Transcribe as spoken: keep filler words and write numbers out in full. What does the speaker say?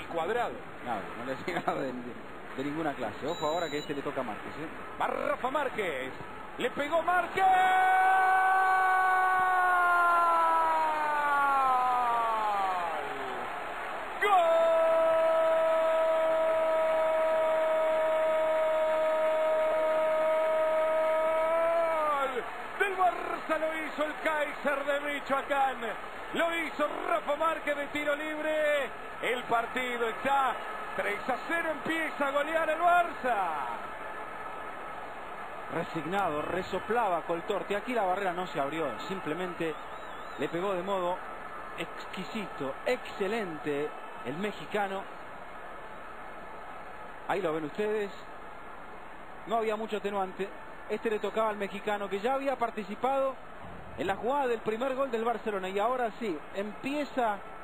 cuadrado. Nada, no le ha llegado de, de ninguna clase. Ojo ahora que este le toca a Márquez, ¿eh? Va Rafa Márquez. Le pegó Márquez. Lo hizo el Kaiser de Michoacán, lo hizo Rafa Márquez de tiro libre. El partido está tres a cero, empieza a golear el Barça. Resignado, resoplaba Coltorti. Aquí la barrera no se abrió, simplemente le pegó de modo exquisito, excelente el mexicano. Ahí lo ven ustedes. No había mucho atenuante. Este le tocaba al mexicano que ya había participado en la jugada del primer gol del Barcelona. Y ahora sí, empieza